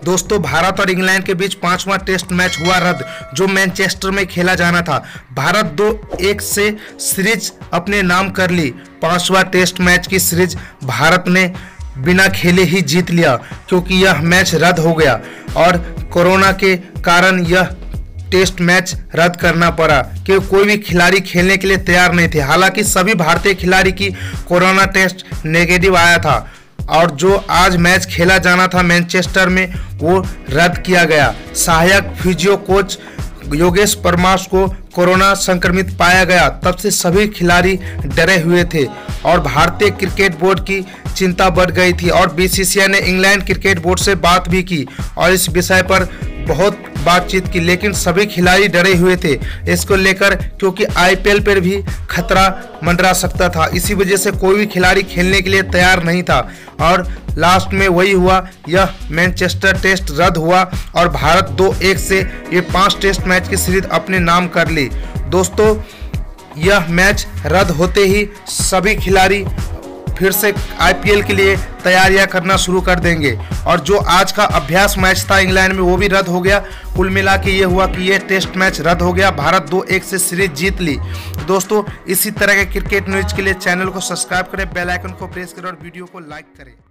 दोस्तों भारत और इंग्लैंड के बीच 5वां टेस्ट मैच हुआ रद्द, जो मैनचेस्टर में खेला जाना था। भारत 2-1 से सीरीज अपने नाम कर ली। 5वां टेस्ट मैच की सीरीज भारत ने बिना खेले ही जीत लिया, क्योंकि यह मैच रद्द हो गया और कोरोना के कारण यह टेस्ट मैच रद्द करना पड़ा, कि कोई भी खिलाड़ी खेलने के लिए तैयार नहीं थे। हालांकि सभी भारतीय खिलाड़ी की कोरोना टेस्ट नेगेटिव आया था और जो आज मैच खेला जाना था मैनचेस्टर में, वो रद्द किया गया। सहायक फिजियो कोच योगेश परमार को कोरोना संक्रमित पाया गया। तब से सभी खिलाड़ी डरे हुए थे और भारतीय क्रिकेट बोर्ड की चिंता बढ़ गई थी और बीसीसीआई ने इंग्लैंड क्रिकेट बोर्ड से बात भी की और इस विषय पर बहुत बातचीत की, लेकिन सभी खिलाड़ी डरे हुए थे इसको लेकर, क्योंकि आईपीएल पर भी खतरा मंडरा सकता था। इसी वजह से कोई भी खिलाड़ी खेलने के लिए तैयार नहीं था और लास्ट में वही हुआ, यह मैनचेस्टर टेस्ट रद्द हुआ और भारत 2-1 से ये 5 टेस्ट मैच की सीरीज अपने नाम कर ली। दोस्तों यह मैच रद्द होते ही सभी खिलाड़ी फिर से आईपीएल के लिए तैयारियां करना शुरू कर देंगे और जो आज का अभ्यास मैच था इंग्लैंड में, वो भी रद्द हो गया। कुल मिला के ये हुआ कि ये टेस्ट मैच रद्द हो गया, भारत 2-1 से सीरीज जीत ली। दोस्तों इसी तरह के क्रिकेट न्यूज के लिए चैनल को सब्सक्राइब करें, बेल आइकन को प्रेस करें और वीडियो को लाइक करें।